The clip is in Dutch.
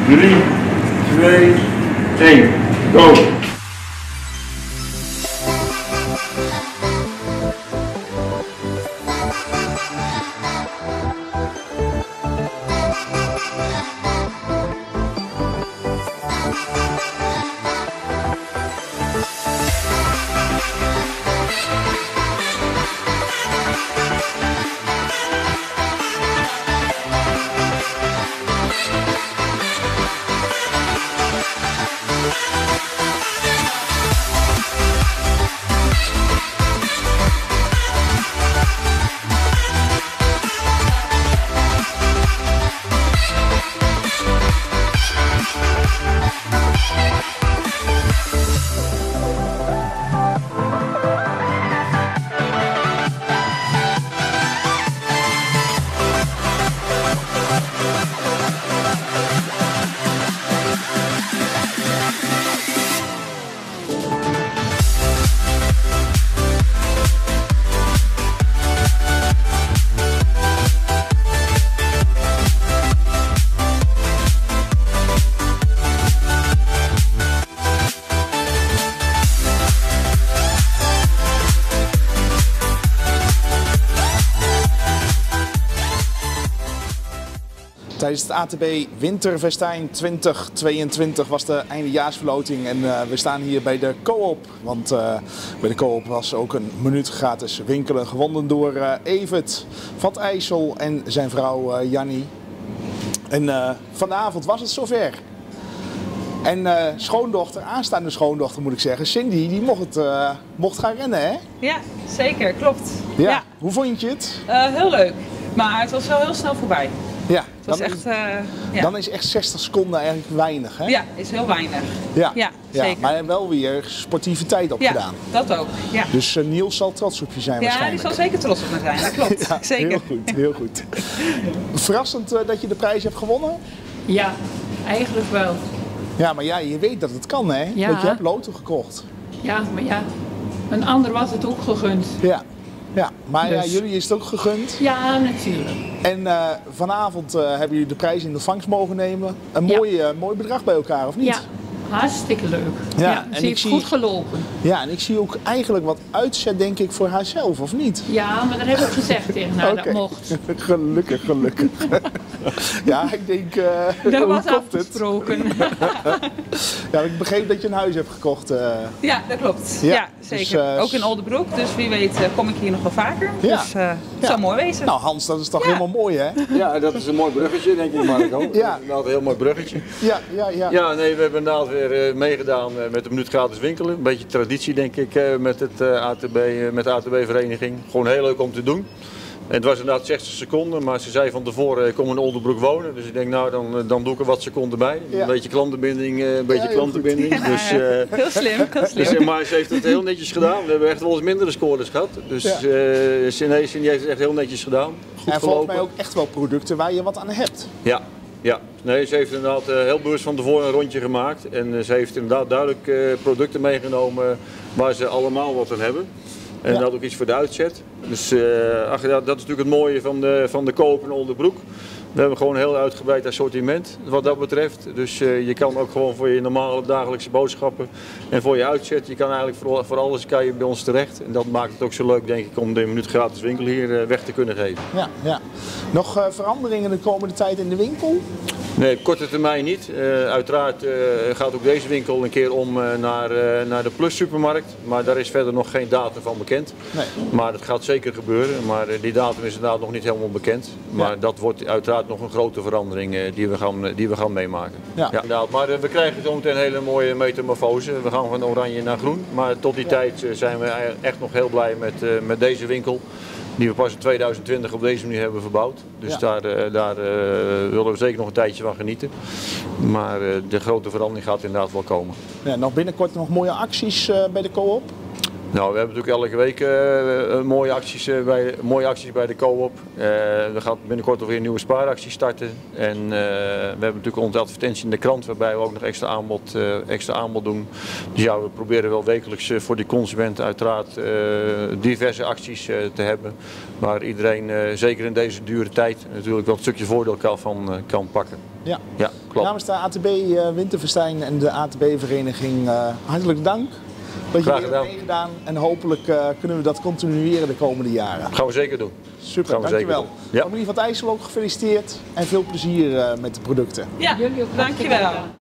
3, 2, 1, go! Tijdens het ATB Winterfestijn 2022 was de eindejaarsverloting en we staan hier bij de Coop. Want bij de Coop was ook een minuut gratis winkelen gewonnen door Evert van het IJssel en zijn vrouw Jannie. En vanavond was het zover. En schoondochter, aanstaande schoondochter moet ik zeggen, Cindy, die mocht gaan rennen, hè? Ja, zeker, klopt. Ja. Ja. Hoe vond je het? Heel leuk, maar het was wel heel snel voorbij. Ja, Het was echt, ja. Dan is echt 60 seconden eigenlijk weinig, hè? Ja, is heel weinig. Ja, Ja, zeker. Maar wel weer sportieve tijd opgedaan. Ja, dat ook. Ja. Dus Niels zal trots op je zijn Ja, die waarschijnlijk. zal zeker trots op me zijn, dat klopt. Ja, zeker. heel goed, heel goed. Verrassend dat je de prijs hebt gewonnen? Ja, eigenlijk wel. Ja, maar ja, je weet dat het kan, hè? Ja. Want je hebt loten gekocht. Ja, maar ja, een ander was het ook gegund. Ja, ja. Maar ja, Dus. jullie is het ook gegund. Ja, natuurlijk. En vanavond hebben jullie de prijs in ontvangst mogen nemen. Een mooi bedrag bij elkaar, of niet? Ja, hartstikke leuk. Ja, Ja, en ze ik heeft zie- goed gelopen. Ja, en ik zie ook eigenlijk wat uitzet, denk ik, voor haarzelf, of niet? Ja, maar dat heb ik gezegd tegen haar, Oké. dat mocht. Gelukkig, gelukkig. Ja, ik denk, Dat hoe was komt het? afgesproken. Ja, ik begreep dat je een huis hebt gekocht. Ja, dat klopt. Ja, Ja, zeker. dus, ook in Oldenbroek, dus wie weet kom ik hier nog wel vaker. Ja. Dus het zou mooi wezen. Nou Hans, dat is toch Ja. helemaal mooi, hè? Ja, dat is een mooi bruggetje, denk ik, Marco. Ja. Dat is inderdaad een heel mooi bruggetje. Ja. Ja, nee, we hebben inderdaad weer meegedaan met de minuut gratis winkelen. Een beetje traditie, denk ik, met met de ATB-vereniging. Gewoon heel leuk om te doen. En het was inderdaad 60 seconden, maar ze zei van tevoren, ik kom in Oldenbroek wonen. Dus ik denk, nou, dan doe ik er wat seconden bij. Ja. Een beetje klantenbinding, heel klantenbinding. Ja, Dus, heel slim, heel slim. dus, maar ze heeft het heel netjes gedaan. We hebben echt wel eens mindere scores gehad. Dus Ja. Cindy heeft het echt heel netjes gedaan. Goed En volgens gelopen. mij ook echt wel producten waar je wat aan hebt. Ja, ja. Nee, ze heeft inderdaad heel bewust van tevoren een rondje gemaakt. En ze heeft inderdaad duidelijk producten meegenomen waar ze allemaal wat aan hebben. En Ja. dat ook iets voor de uitzet. Dus dat is natuurlijk het mooie van de Coop in Oldenbroek. We hebben gewoon een heel uitgebreid assortiment wat dat betreft. Dus je kan ook gewoon voor je normale dagelijkse boodschappen en voor je uitzet. Je kan eigenlijk voor alles kan je bij ons terecht. En dat maakt het ook zo leuk, denk ik, om de minuut gratis winkel hier weg te kunnen geven. Ja. Nog veranderingen de komende tijd in de winkel? Nee, op korte termijn niet. Uiteraard gaat ook deze winkel een keer om naar de Plus supermarkt. Maar daar is verder nog geen datum van bekend. Nee. Maar dat gaat zeker gebeuren. Maar die datum is inderdaad nog niet helemaal bekend. Maar Ja. dat wordt uiteraard nog een grote verandering die we gaan meemaken. Ja. Inderdaad. Maar we krijgen zometeen een hele mooie metamorfose. We gaan van oranje naar groen. Maar tot die tijd zijn we echt nog heel blij met deze winkel. Die we pas in 2020 op deze manier hebben verbouwd. Dus Ja. daar willen we zeker nog een tijdje van genieten. Maar de grote verandering gaat inderdaad wel komen. Ja, nog binnenkort nog mooie acties bij de Coop. Nou, we hebben natuurlijk elke week mooie acties bij de Coop. We gaan binnenkort weer een nieuwe spaaractie starten. En we hebben natuurlijk onze advertentie in de krant waarbij we ook nog extra aanbod doen. Dus ja, we proberen wel wekelijks voor die consument uiteraard diverse acties te hebben. Waar iedereen, zeker in deze dure tijd, natuurlijk wel een stukje voordeel van kan pakken. Ja. Ja. klopt. Namens de ATB Winterfestijn en de ATB-vereniging hartelijk dank. Dat je Graag weer gedaan. hebt meegedaan en hopelijk kunnen we dat continueren de komende jaren. Gaan we zeker doen. Super, Gaan we zeker dankjewel. doen. Ja. Familie van het IJssel ook gefeliciteerd en veel plezier met de producten. Ja, Jullie ook dankjewel.